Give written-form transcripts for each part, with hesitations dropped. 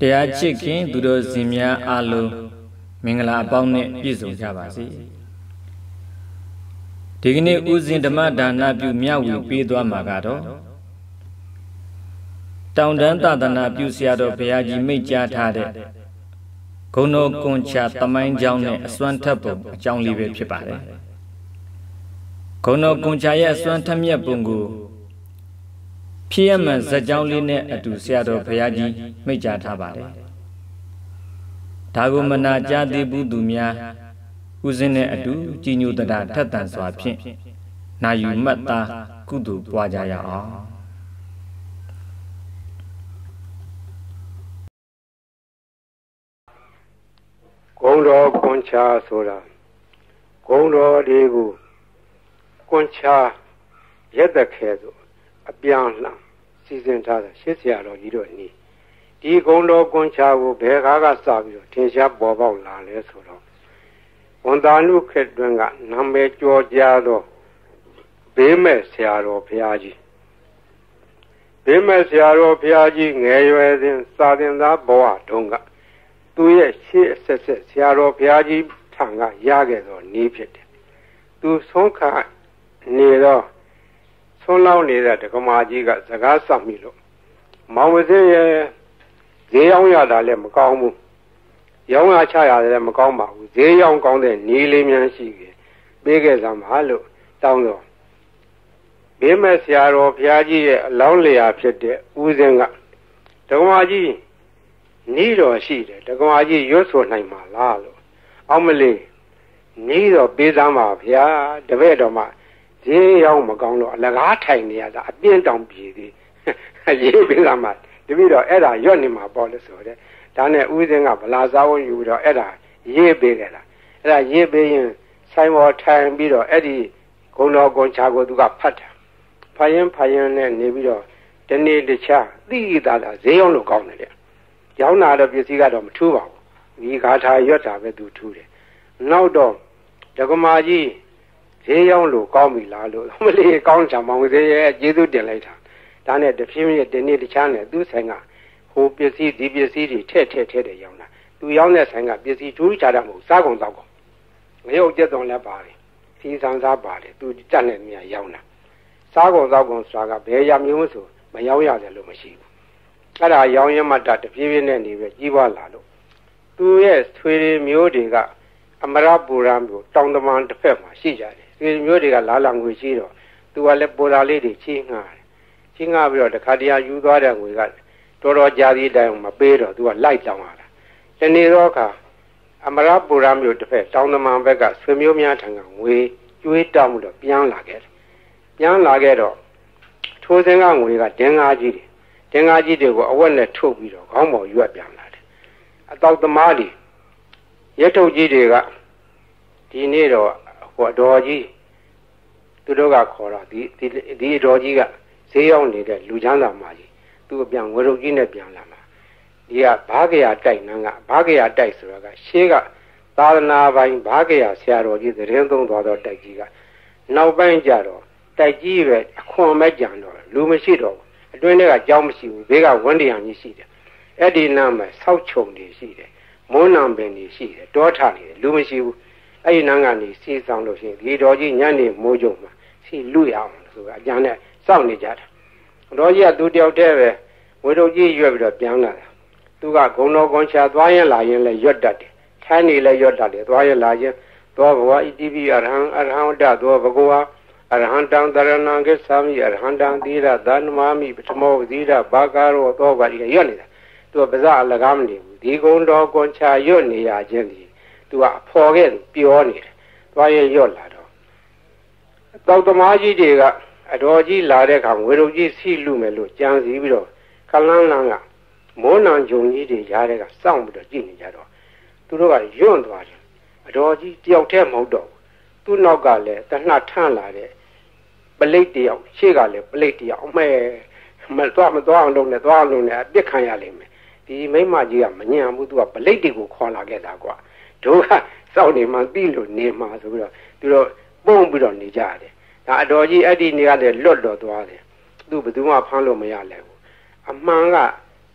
တရားချစ်ခင်သူတော်စင်များအားလုံးမင်္ဂလာအပေါင်းနဲ့ပြည့်စုံကြပါစေဒီကနေ့ဥစဉ်ဓမ္မဒါနပြုမြဝေပေးသွားမှာကတော့တောင်တန်းသာသနာပြုဆရာတော်ဘုရားကြီးမိန့်ကြားထားတဲ့ဂုဏ်တော်ကွန်ချသမိုင်းကြောင်းနဲ့အစွမ်းထက်ပုံအကြောင်းလေးပဲဖြစ်ပါတယ်ဂုဏ်တော်ကွန်ချရဲ့အစွမ်းထက်မြတ်ပုံကိုဖြစ်ရမှန်ဇာတ်ကြောင်းလေးနဲ့အတူဆရာတော်ဘုရားကြီးမိန့်ကြားထားပါတယ်ဒါကိုမနာကြားသေးဘူးသူများဥစဉ်နဲ့အတူကြည်ညိုတတာထက်သန်စွာဖြင့်နာယူမှတ်သားကုသိုလ်ပွားကြရအောင်ဂုံတော်ကွန်ချာဆိုတာဂုံတော်တွေကိုကွန်ချာရက်သက်ခဲဆိုအပြန်လှန်စီစဉ်ထားတဲ့ရှစ်ဆရာတော်ကြီးတို့နီးဒီဂုံတော်ကွန်ချာကိုဘယ်ကားကစပြီးတော့ထင်ရှားပေါ်ပေါက်လာလဲဆိုတော့ဝန်တာနုခေတ်တွင်ကနာမည်ကျော်ကြားသောဘေးမဲ့ဆရာတော်ဘုရားကြီးဘေးမဲ့ဆရာတော်ဘုရားကြီးငယ်ရွယ်စဉ်စာသင်သားဘဝတုန်းကသူရဲ့ရှေ့အဆက်ဆက်ဆရာတော်ဘုရားကြီးထံကရခဲ့သောနီးဖြစ်တယ်သူဆုံးခါနေတော့ဆုံးလောက်နေတဲ့ဒကမာကြီးကစကားဆက်မိလို့မောင်ဝစင်းရဲ့ဈေးရောက်ရတာလည်းမကောင်းဘူးရောင်းရချရတယ်လည်းမကောင်းပါဘူးဈေးရောက်ကောင်းတဲ့နီးလေးများရှိခဲ့ပေးခဲ့စမ်းပါလို့တောင်းတော့ဘေးမဲ့ဆရာတော်ဘုရားကြီးရဲ့အလောင်းလျာဖြစ်တဲ့ဦးစင်းကဒကမာကြီးနီးတော်ရှိတယ်ဒကမာကြီးရွတ်ဆိုနိုင်မှာလားလို့အောင်မလေးနီးတော်ပေးစမ်းပါဗျာတပည့်တော်မှဈေးရောက်မကောင်းတော့အလကားထိုင်နေရတာအပြင်းတောင်ပြေသေးရေးပေးစမ်းပါတပည့်တော်အဲ့ဒါရွတ်နေမှာပေါ့လို့ဆိုတဲ့ဒါနဲ့ဦးစင်းကဗလာစားဝန်ယူပြီးတော့အဲ့ဒါရေးပေးကြတာအဲ့ဒါရေးပေးရင်ဆိုင်ပေါ်ထိုင်ပြီးတော့အဲ့ဒီဂုံတော်ကွန်ချာကိုသူကဖတ်တာဖတ်ရင်နဲ့နေပြီးတော့ဒီနေ့တခြားသိတာလားဈေးရောက်လို့ကောင်းတယ်တဲ့ရောင်းတာတော့ပစ္စည်းကတော့မထူးပါဘူးဒီဂါထာရွတ်တာပဲသူထူးတယ်နောက်တော့ဒကမာကြီးဈေးရောက်လို့ကောင်းပြီလားလို့မလေးကောင်းချင်မောင်ဈေးရဲ့ကျေးဇူးတင်လိုက်တာဒါနဲ့တဖြည်းဖြည်းဒီနေ့တခြားနဲ့သူ့ဆိုင်ကဟိုပစ္စည်းဒီပစ္စည်းတွေထည့်တယ်ရောင်းတာသူရောင်းတဲ့ဆိုင်ကပစ္စည်းထူးခြားတာမဟုတ်စားကုန်တော့ကုန်ငရုတ်ကျက်သွန်လည်းပါတယ်စီဆန်စားပါတယ်သူတက်နေမြရောင်းတာစားကုန်တော့ကုန်ဆိုတာကဘယ်ရမျိုးဆိုမရောင်းရတယ်လို့မရှိဘူးအဲ့ဒါရောင်းရမှတဖြည်းဖြည်းနဲ့နေပဲကြီးပွားလာလို့သူရဲ့ဆွေမျိုးတွေကအမရပူရံမျိုးတောင်တမန်တစ်ဖက်မှာရှိကြတယ်ဆွေမျိုးတွေကလာလာငွေရှိတော့သူကလည်းပူရာလေးတွေချင်းငှားတယ်ချင်းငှားပြီးတော့တခါတည်းယူသွားတဲ့ငွေကတော်တော်ကြာသေးတိုင်မပေးတော့သူကလိုက်တောင်းလာတာဒီနေ့တော့ခါအမရပူရံမျိုးတစ်ဖက်တောင်တမန်ဘက်ကဆွေမျိုးများထံကငွေကျွေးတောင်းပြီးတော့ပြန်လာခဲ့တော့ထိုးစင်းကငွေကဒင်္ဂါကြီးတွေကိုအဝက်နဲ့ထုတ်ပြီးတော့ခေါင်းပေါ်ရွက်ပြန်လာတယ်အတောက်သမားတွေရက်ထုတ်ကြီးတွေကဒီနေ့တော့ဟိုအတော်ကြီးသူတို့ကခေါ်တာဒီအတော်ကြီးကဈေးရောက်နေတဲ့လူချမ်းသာမကြီးသူအပြန်ဝရုပ်ကြီးနဲ့ပြန်လာမှာဒီကဘာကရာတိုက်နန်းကဘာကရာတိုက်ဆိုတာကရှေးကသာသနာပိုင်ဘာကရာဆရာတော်ကြီးသတင်းသုံးသွားတော့တိုက်ကြီးကနောက်ပိုင်းကျတော့တိုက်ကြီးပဲအခွန်မဲ့ကြံတော့လူမရှိတော့အတွင်းထဲကကြောင်းမရှိဘူးဘေးကဝန်းတရံကြီးရှိတယ်အဲ့ဒီနားမှာဆောက်ချုံတွေရှိတယ်မွန်းနံပင်တွေရှိတယ်တောထနေတယ်လူမရှိဘူးအဲ့ဒီနားကနေစီဆောင်လို့ရှိရင်ဒီတော်ကြီးညနေမိုးကြုံမှာစီလူရအောင်ဆိုတာအကြံနဲ့စောင့်နေကြတာတော်ကြီးကသူတယောက်တည်းပဲဝေတို့ကြီးရွက်ပြီးတော့ပြန်လာတာသူကဂုံတော်ကွန်ချာသွားရင်လာရင်လည်းရွတ်တတ်တယ်ထိုင်းနေလည်းရွတ်တတ်တယ်သွားရင်လာရင်သောဘဝဣတိပိအရဟံတသောဘဂဝါအရဟံတံတရဏံကိသာမိအရဟံတံသီရသနမာမိပထမောသီရဘာကာရောသောဘာဒီရွတ်နေတာသူကပါဇအလကားမနေဘူးဒီဂုံတော်ကွန်ချာရွတ်နေရခြင်းဒီသူကအဖော်ခဲ့ပြောနေတယ်သွားရင်ရွတ်လာတော့တောက်သမားကြီးတွေကအတော်ကြီးလာတဲ့အခါဝေရုပ်ကြီးစီလူမယ်လို့ကြံစည်ပြီးတော့ခလန်းလန်းကမိုးနံဂျုံကြီးတွေရားတဲ့ကစောင့်ပြီးတော့ကြည့်နေကြတော့သူတို့ကယွန့်သွားတယ်အတော်ကြီးတယောက်တည်းမဟုတ်တော့သူ့နောက်ကလည်းတနှထန့်လာတဲ့ပလိတ်တယောက်ရှေ့ကလည်းပလိတ်တယောက်မသွားအောင်လုပ်နေအပြစ်ခံရလိမ့်မယ်ဒီမိမကြီးကမညံဘူးသူကပလိတ်တွေကိုခေါ်လာခဲ့တာကွာတို့ကစောင့်နေမှသိလို့နေမှဆိုပြီးတော့သူတို့ပုံပြီးတော့နေကြတယ်ဒါအတော်ကြီးအဲ့ဒီနေရာလေလွတ်တော်သွားတယ်သူဘယ်သူမှဖမ်းလို့မရလဲဘူးအမှန်က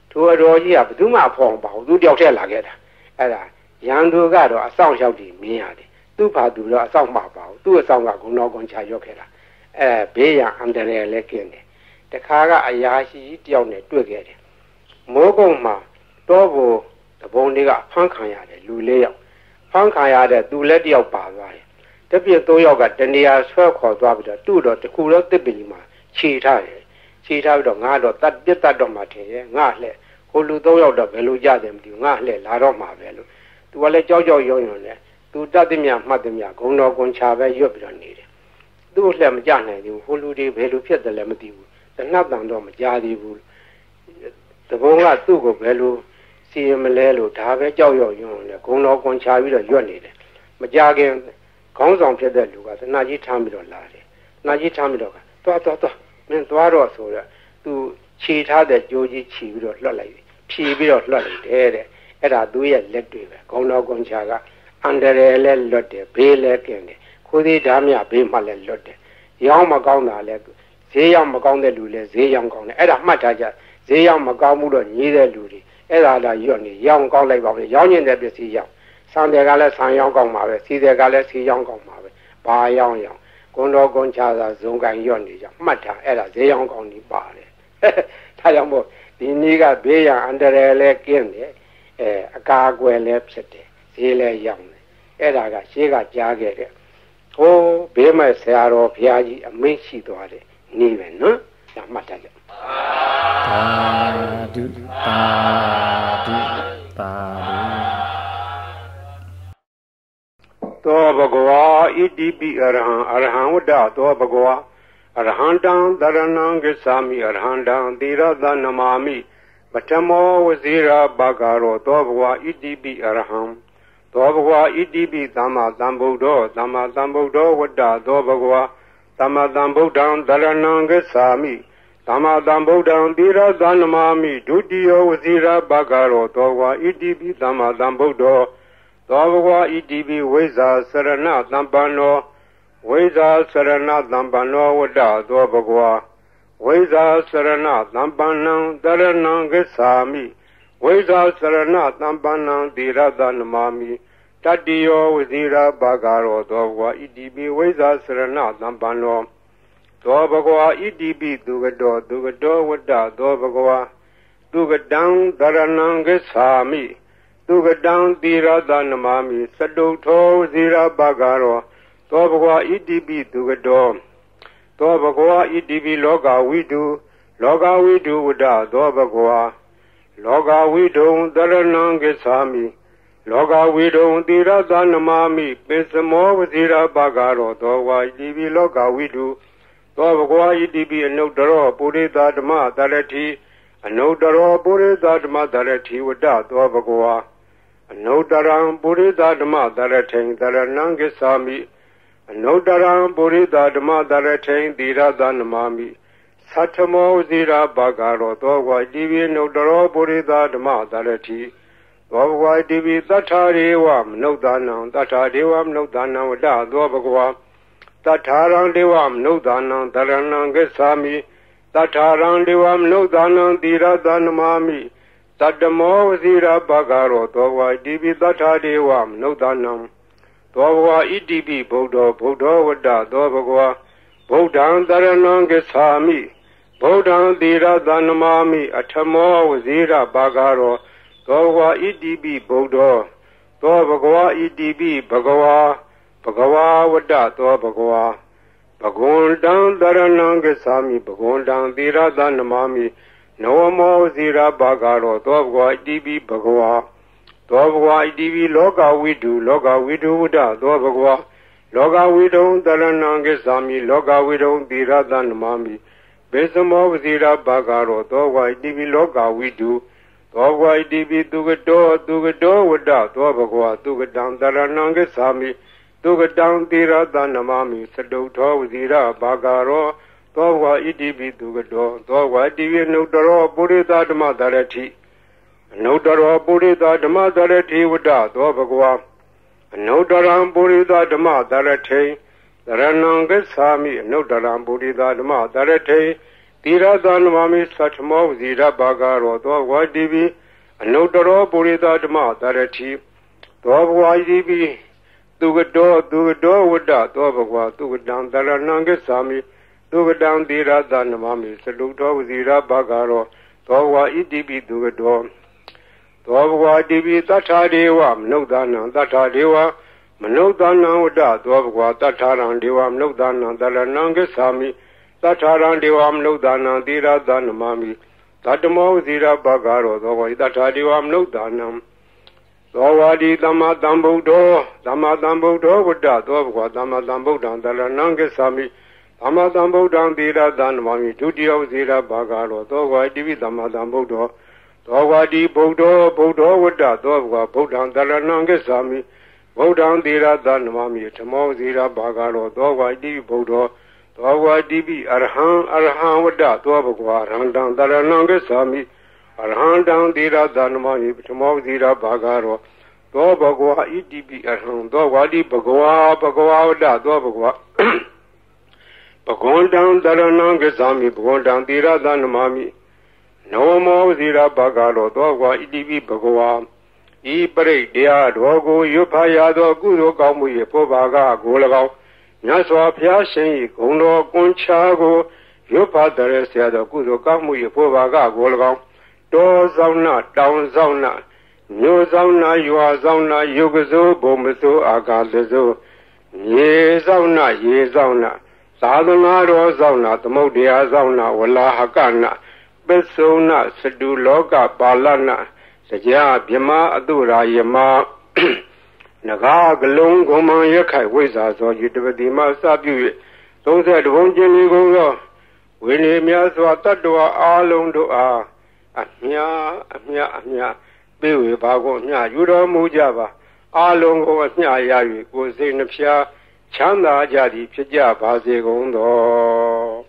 ထိုတော်ကြီးကဘယ်သူမှဖော်ပါဘူးသူတယောက်တည်းလာခဲ့တာအဲ့ဒါရန်သူကတော့အဆောင်ရောက်ပြီးမြင်ရတယ်သူ့ဘာသူတော့အဆောင်မှာပါဘူးသူ့အဆောင်ကဂုဏတော်ကွန်ချရွတ်ခဲ့တာဘေးရန်အန္တရာယ်လည်းကင်းတယ်တခါကအရာရှိတယောက်နဲ့တွေ့ခဲ့တယ်မိုးကုတ်မှာတောဖို့တပုံတွေကဖမ်းခံရတယ်လူ၄ယောက်ဖမ်းခံရတဲ့သူလည်းတယောက်ပါသွားတယ်တပြည့်၃ယောက်ကတနေရာဆွဲခေါ်သွားပြီးတော့သူ့တော့တခုတော့တစ်ပလီမှာခြေထားတယ်ခြေထားပြီးတော့ငါတော့တတ်ပြတ်တတ်တော့မှထင်ရဲ့ငါလှဲ့ဟိုလူ၃ယောက်တော့ဘယ်လိုကြတယ်မသိဘူးငါလှဲ့လာတော့မှာပဲလို့သူကလည်းကြောက်ကြောက်ရွံ့ရွံ့နဲ့သူတတ်သည်မြမှတ်သည်မြဂုံတော်ကွန်ချပဲရွတ်ပြီးတော့နေတယ်သူ့လှဲ့မကြနိုင်ဘူးဟိုလူတွေဘယ်လိုဖြစ်တယ်လဲမသိဘူးတနတ်တန်တော့မကြသေးဘူးတဘုံကသူ့ကိုဘယ်လိုစီရင်မလဲလို့ဒါပဲကြောက်ရွံ့ရွံ့နဲ့ဂုံတော်ကွန်ချပြီးတော့ရွတ်နေတယ်မကြခင်ခေါင်းဆောင်ဖြစ်တဲ့လူကသနာကြီးထမ်းပြီးတော့လာတယ်သနာကြီးထမ်းပြီးတော့သွားမင်းသွားတော့ဆိုတော့သူခြေထားတဲ့ကြိုးကြီးခြီးပြီးတော့လွှတ်လိုက်ဖြီးပြီးတော့လွှတ်လိုက်တယ်တဲ့အဲ့ဒါသူရဲ့လက်တွေပဲခေါင်းတော်ကွန်ချာကအန္တရာယ်လည်းလွတ်တယ်ဘေးလည်းကင်းတယ်ခိုးသေးဓာမြဘေးမှလည်းလွတ်တယ်ရောင်းမကောင်းတာလည်းဈေးရောက်မကောင်းတဲ့လူလည်းဈေးရောက်ကောင်းတယ်အဲ့ဒါမှတ်ထားကြဈေးရောက်မကောင်းမှုတော့ညီးတဲ့လူတွေအဲ့ဒါလာရွတ်နေရောင်းကောင်းလိုက်ပါပဲရောင်းကျင်တဲ့ပစ္စည်းရောက်ဆန်တယ်ကလည်းဆန်ရောင်းကောင်းပါပဲစီတယ်ကလည်းစီရောင်းကောင်းပါပဲဘာရောင်းကွန်တော်ကွန်ချာသာဇုံကန်ရွတ်နေကြမှတ်ထားအဲ့ဒါဈေးရောင်းကောင်းနေပါတယ်ဒါကြောင့်မို့ဒီနေ့ကဘေးရန်အန္တရာယ်လည်းကင်းတယ်အကာအကွယ်လည်းဖြစ်တယ်ဈေးလည်းရောင်းတယ်အဲ့ဒါကရှေးကကြားခဲ့တဲ့ဟိုးဘေးမဲ့ဆရာတော်ဘုရားကြီးအမိန့်ရှိသွားတယ်နေပဲနော်ဒါမှတ်ထားကြပါဓုပါဓုပါဓုသောဘဂဝါဣတိပိအရဟံဝတ္တသောဘဂဝါအရဟံတံသရဏံဂစ္ဆာမိအရဟံတံသီရသနမာမိပထမောဝဇိရာဘဂရောသောဘဂဝါဣတိပိအရဟံသောဘဂဝါဣတိပိသမ္မာသမ္ဗုဒ္ဓောသမ္မာသမ္ဗုဒ္ဓောဝတ္တသောဘဂဝါသမ္မာသမ္ဗုဒ္ဓံသရဏံဂစ္ဆာမိသမ္မာသမ္ဗုဒ္ဓံသီရသနမာမိဒုတိယဝဇိရာဘဂရောသောဘဂဝါဣတိပိသမ္မာသမ္ဗုဒ္ဓောသောဘဂဝါဣတိပိဝိဇ္ဇာစရဏသမ္ပန္နောဝိဇ္ဇာစရဏသမ္ပန္နောဝတ္တသောဘဂဝါဝိဇ္ဇာစရဏသမ္ပန္နံတရဏံဂစ္ဆာမိဝိဇ္ဇာစရဏသမ္ပန္နံသီရသနမာမိတတိယောဝဇိရာဘဂရောသောဘဂဝါဣတိပိဝိဇ္ဇာစရဏသမ္ပန္နောသောဘဂဝါဣတိပိသူကတောဝတ္တသောဘဂဝါသူကတံတရဏံဂစ္ဆာမိသူကတံသီရသနမာမိသတုထောဝဇိရာဘဂရောသောဘဂဝါဣတိပိသူကတောသောဘဂဝါဣတိပိလောကဝိတုဝတ္တသောဘဂဝါလောကဝိတုံတရဏံဂစ္ဆာမိလောကဝိတုံသီရသနမာမိပိစမောဝဇိရာဘဂရောသောဘဂဝါဣတိပိလောကဝိတုသောဘဂဝါဣတိပိအနုတ္တရောပုရိသဓမ္မတရတိအနုတ္တရောပုရိသဓမ္မတရတိဝတ္တသောဘဂဝါအနုတ္တရံပုရိသဓမ္မတရထိံတရဏံဂစ္ဆာမိအနုတ္တရံပုရိသဓမ္မတရထိံသီရသနမာမိသတ္ထမောဇိရာဘဂရောသောဘဂဝါဣတိပိအနုတ္တရောပုရိသဓမ္မတရတိသောဘဂဝါဣတိပိသတ္ထာရေဝမနုဿာနံသတ္ထာဒေဝမနုဿာနံဝတ္တသောဘဂဝါသတ္ထာရံဒေဝမနုဿာနံတရဏံဂစ္ဆာမိသတ္ထာရံဒေဝမနုဿာနံသီရသနမာမိတတ္တမောဝဇိရာဘဂရောသောဘဂဝါဣတိပိသတ္ထာဒေဝမနုဿာနံသောဘဂဝါဣတိပိဗုဒ္ဓောဝတ္တသောဘဂဝါဗုဒ္ဓံတရဏံဂစ္ဆာမိဗုဒ္ဓံသီရသနမာမိအထမောဝဇိရာဘဂရောသောဘဂဝါဣတိပိဗုဒ္ဓောသောဘဂဝါဣတိပိဘဂဝါဝတ္တသောဘဂဝါဘဂဝန္တံတရဏံဂစ္ဆာမိဘဂဝန္တံသီရသနမာမိနဝမောဝဇိရာဘဂရောသောဘဂဝါဣတိပိဘဂဝါသောဘဂဝါဣတိပိလောကဝိတုဝတ္တသောဘဂဝါလောကဝိတုံတရဏံဂစ္ဆာမိလောကဝိတုံသီရသနမာမိဘေသမောဝဇိရာဘဂရောသောဘဂဝါဣတိပိလောကဝိတုသောဘဂဝါဣတိပိသူကတောဝတ္တသောဘဂဝါသူကတံတရဏံဂစ္ဆာမိသူကတံသီရသနမာမိသတုထောဝဇိရာဘဂရောသောဘဂဝါဣတိပိသူကတောသောဘဂဝါဣတိပိအနုတ္တရောပုရိသဓမ္မတရတိအနုတ္တရောပုရိသဓမ္မတရတိဝတ္တသောဘဂဝါအနုတ္တရံပုရိသဓမ္မတရထိတရဏံဂစ္ဆာမိအနုတ္တရံပုရိသဓမ္မတရထိ Tirada Namami Satmo Zira Bagaro Wadibi Anotoro Burida Dama Darati Wadibi Dugado Wada Dovagwa Dugadan Daranangasami Dugadan Tirada Namami Saluto Zira Bagaro Dowa Idibi Dugado Dovwa Dibi Tatadewa Nodana Tatadewa Manodana Wada Dovwa Tataran Dewa Nodana Daranangasami Tataran Devam Nodana Dira Danamami Tatamo Zira Bagaro Dova Tatadevam Nodanam Dovadi Dama Dambudo Wada Dovwa Dama Dambudan Daranangasami Dama Dambudan Dira Danamami Tudio Zira Bagaro Dova Divi Dama Dambudo Dovadi Bodo Wada Dovwa Bodan Daranangasami Bodan Dira Danamami Tamo Zira Bagaro Dova Divi Bodo Dova Dibi Arhan Wada Dovagwa Randan Daranangasami Arhan Down Dira Danamami Tamo Zira Bagaro Dovagwa Idibi Arhan Dovadi Bagwa Wada Dovagwa Bagon down Daranangasami Bagon down Dira Danamami No more Zira Bagaro Dovagwa Idibi Bagwa I Pare Dia Dogo Yupaya Dogu Gamu Pobaga Golagao Nyaswa Piashin Gono Gonchago Yopa Daresia the Guzo Gamu Pobaga Golagao Do Zauna Down Zauna New Zauna Yua Zauna Yugazo Bomazo Agalezo Ye Zauna Sadana Ro Zauna Tamodia Zauna Wala Hakana Besona Sadu Loga Balana Saja Bima Adura Yama Naga Galung Goma Yakai Wiza so you do the Masabu. Those that won't jenny go. Winnie Miaswa Tadua Alondoa Amia Biwi Bago Nya Yuda Mujava Alongo Nya Yawi was in the Pia Chanda Jadi Pija Bazi Gondo.